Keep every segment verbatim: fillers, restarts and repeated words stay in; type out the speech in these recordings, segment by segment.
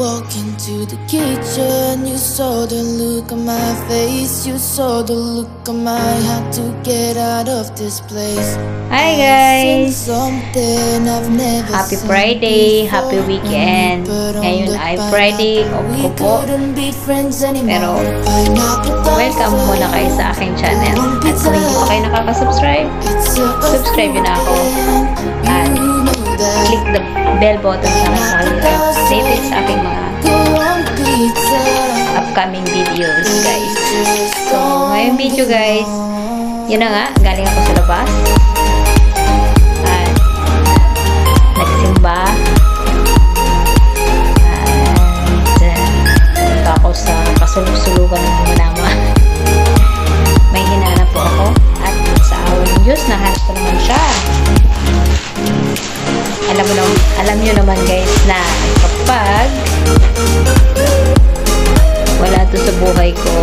walk into the kitchen, you saw the look on my face, you saw the look on my had to get out of this place. Hi guys! Happy Friday! Happy weekend! Ngayon ay Friday off ko po. Pero welcome muna kayo sa aking channel. At kung hindi pa kayo nakaka-subscribe, subscribe yun ako. At click the bell button para sa kayo updated sa aking mga upcoming videos guys. So ngayong video guys, yun na nga, galing ako sa labas at nagsimba at uh, ako sa kasulog-sulugan ng mga nama. May hinanap po ako at sa awa ng Diyos nahanap ko naman siya. Alam mo naman, alam nyo naman guys na kapag wala to sa buhay ko,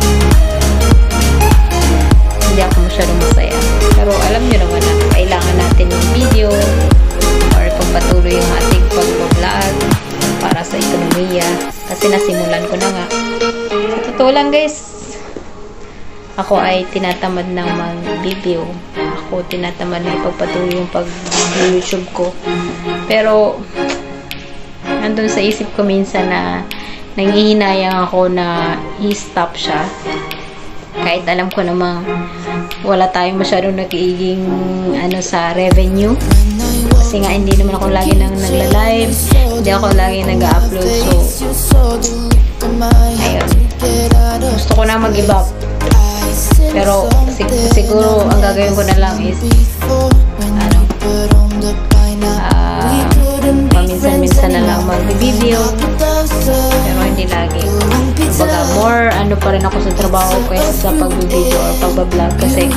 hindi ako masyadong masaya. Pero alam nyo naman na kailangan natin yung video or pagpatuloy yung ating pag-vlog para sa ekonomiya kasi nasimulan ko na nga. Sa totoo lang guys, ako ay tinatamad ng mag-video. Ako tinatamad na ipagpatuloy yung pag-YouTube ko. Pero nandun sa isip ko minsan na nangihinayang ako na i-stop siya. Kahit alam ko namang wala tayong masyadong nag-iiging ano sa revenue. Kasi nga hindi naman ako lagi nang nagla-live. Hindi ako lagi nag-upload. So, ayun. Gusto ko na mag-iba. Pero sig siguro ang gagawin ko na lang is ano uh, paminsan-minsan na lang mag-video pero hindi lagi. Baga more ano pa rin ako sa trabaho kaysa sa pag-video or pag-vlog kasi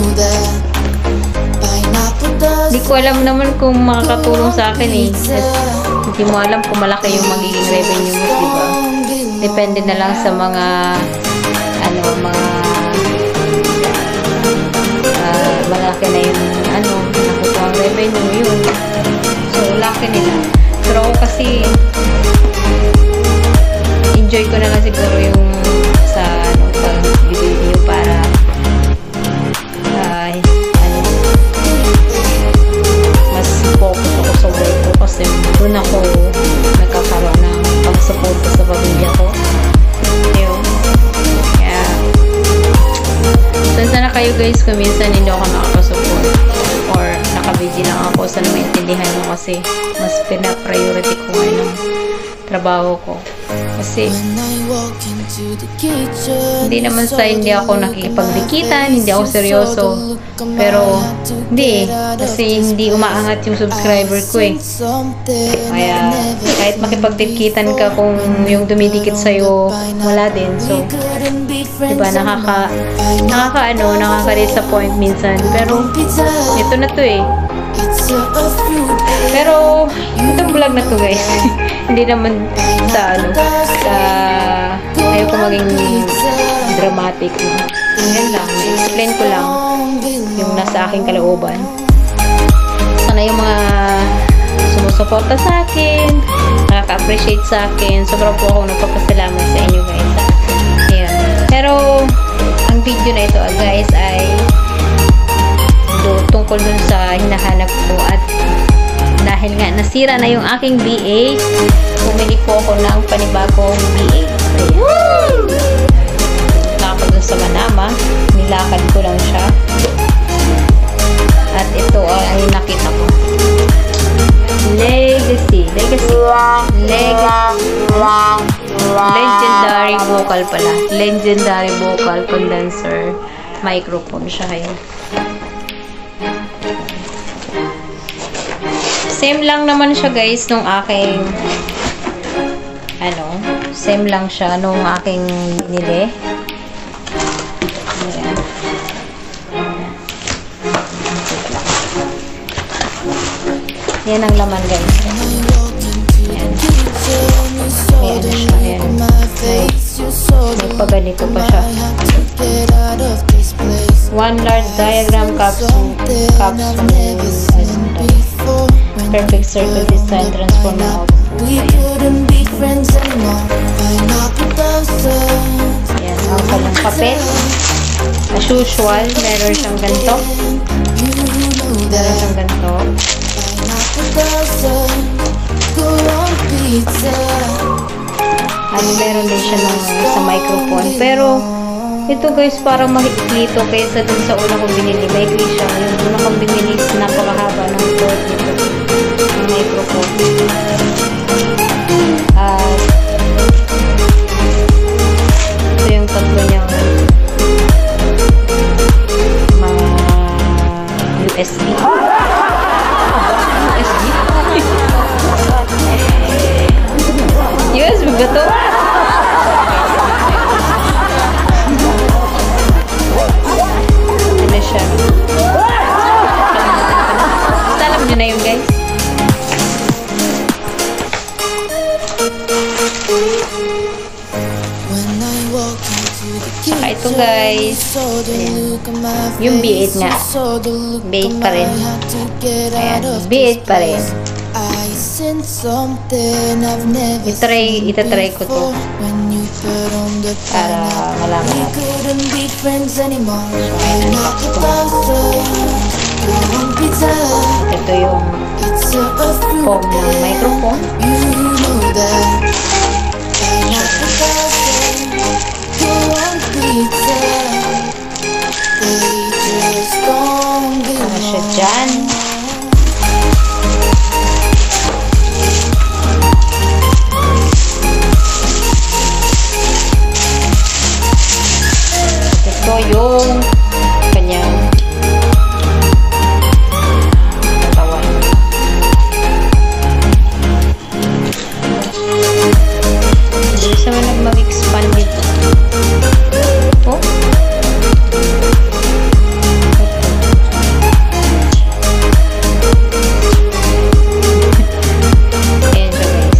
hindi ko alam naman kung makakatulong sa akin eh. Hindi mo alam kung malaki yung magiging revenue mo, diba? Depende na lang sa mga ano, mga uh, malaki na yung ano, nakukuha ang revenue yun. So, laki nila. Pero ako kasi enjoy ko na lang siguro yung sa ano, pag-video para uh, ano, mas focus ako sa work ko kasi doon ako nagkakaroon ng pag-support sa pamilya ko. Yun. Kaya sana kayo guys kung minsan hindi ako nakapasupport or nakabidyo lang ako sa maintindihan mo kasi mas pina-priority ko ngayon ang trabaho ko. Kasi hindi naman sa hindi ako nakikipagdikitan, hindi ako seryoso. Pero hindi kasi hindi umaangat yung subscriber ko eh. Kaya kahit makipagdikitan ka kung yung dumidikit sa'yo wala din. So diba nakaka nakaka ano, nakaka-disappoint minsan. Pero ito na to eh. Pero itong vlog na to guys hindi naman sa ano sa ayoko maging dramatic no? Yan lang, explain ko lang yung nasa aking kalooban. Sana yung mga sumusuporta sa akin, nakaka-appreciate sa akin, sobrang po ako nagpapasalamat sa inyo guys. Ayan. Pero ang video na ito guys ay do, tungkol dun sa hinahanap ko at dahil nga nasira na yung aking V eight, bumili po ako ng panibagong V eight. Nakapag dun sa Manama, nilakad ko lang siya. At ito ay nakita ko. Legacy. Legacy. Legacy. Legendary vocal pala. Legendary vocal condenser microphone siya kayo. Same lang naman siya guys nung aking ano, same lang siya nung aking binili. Ayan. Yan ang laman guys. Ayan. Ayan na siya. Ayan. May paganito pa siya. One large diagram capsule. Capsule. Perfect circle design transformer output. friends anymore. Pineapple blossoms. Ayan, ang kanyang kape. As usual, meron siyang ganito. Meron siyang ganito. Pineapple blossoms. Go on pizza. At meron din siya ng, sa microphone. Pero, ito guys, parang mahikli ito kaysa dun sa una kong binili. Mahikli siya. Yung una kong binili is napakahaba ng cord nito. Ang microphone. At, ito yung tatlo niyang mga U S B. U S B? U S B ba ito? Ano siya? Basta alam nyo na yun guys. Saka ito guys. Ayan. Yung B eight nga. B eight pa rin. Ayan. B eight pa rin. Itry, itatry ko to. Para malaman natin. Ito yung foam ng microphone. Para siya dyan. Ito yung kanyang katawan. Hindi sa man mag-expand dito. Oh. Ayan siya guys.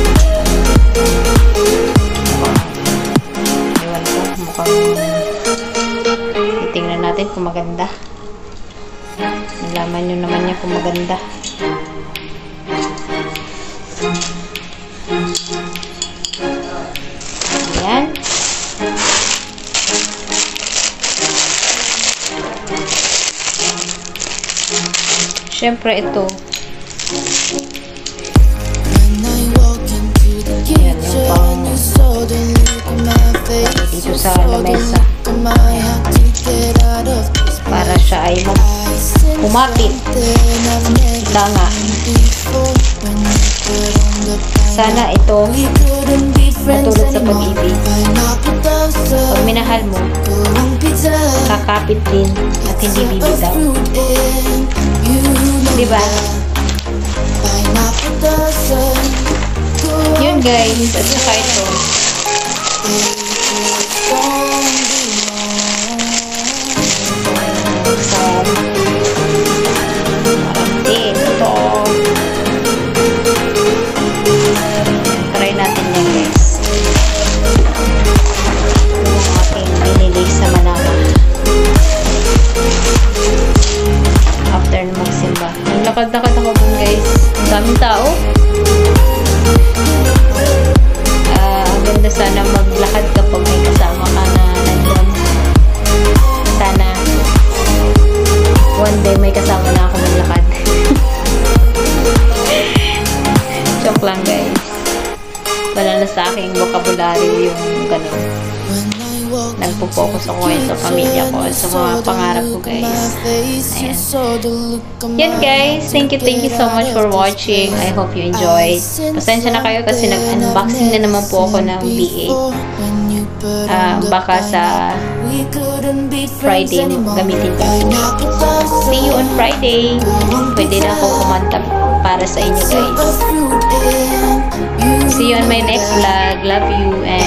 Ewan ko, mukhang titingnan natin kung maganda. Nalaman nyo naman niya kung maganda. Ayan. Siyempre ito. Ayan yung pang dito sa lamesa. Para siya ay kumapit. Ika nga. Sana ito matulad sa pag-ibig. Pag minahal mo, kakapit din at hindi bibitaw. Diba? Yun guys. At saka ito. Ito. Try natin yan guys. Yung aking binili sa Manama. After na magsimba. Naglakad-lakad ako dun guys. Ang daming tao. Uh, ang ganda sana maglakad kapag may kasama ka na nandun. Sana one day may kasama na ako maglakad. Joke lang guys. Wala na sa aking vocabulary yung ganun. Nagpo-focus ako ngayon sa pamilya ko at sa mga pangarap ko guys. Ayan. Yan guys. Thank you, thank you so much for watching. I hope you enjoyed. Pasensya na kayo kasi nag-unboxing na naman po ako ng B eight. Uh, baka sa Friday gamitin ko. See you on Friday. Pwede na ako kumanta para sa inyo guys. See you on my next vlog. Love you and